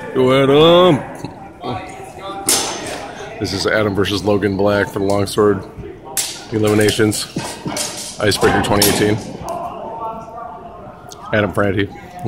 Go Adam! This is Adam versus Logan Black for the Longsword Eliminations. Icebreaker 2018. Adam Franti.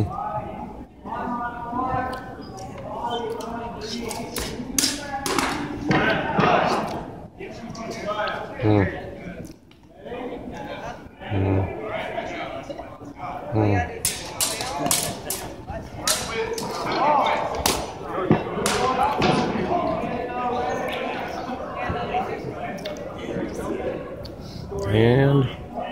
And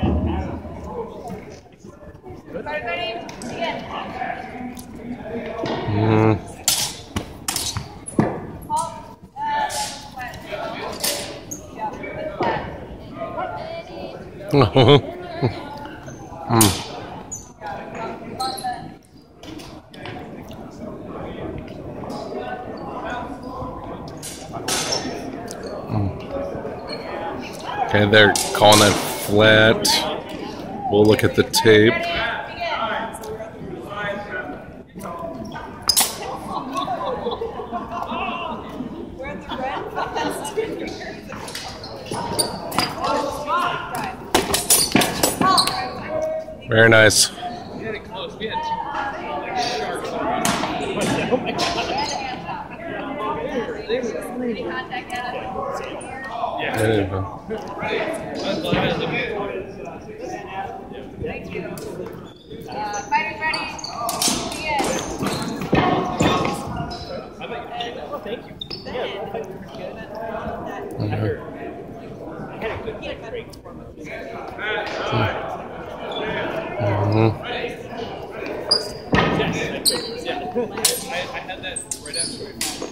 okay, they're calling that flat. We'll look at the tape. Very nice. There you go. Fighters ready. Begin. Thank you. I had a good break. I had that right after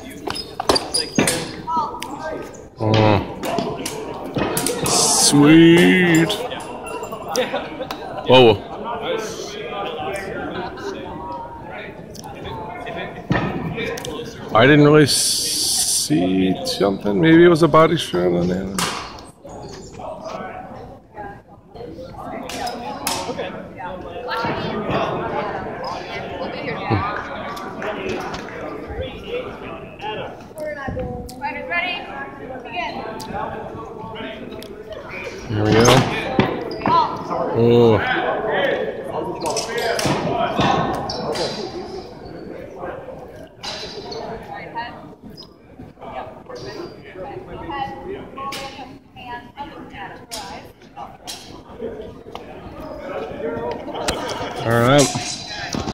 you. Sweet. Whoa. I didn't really see something. Maybe it was a body strap on there. Fighters ready. Begin. Here we go. Oh. All right.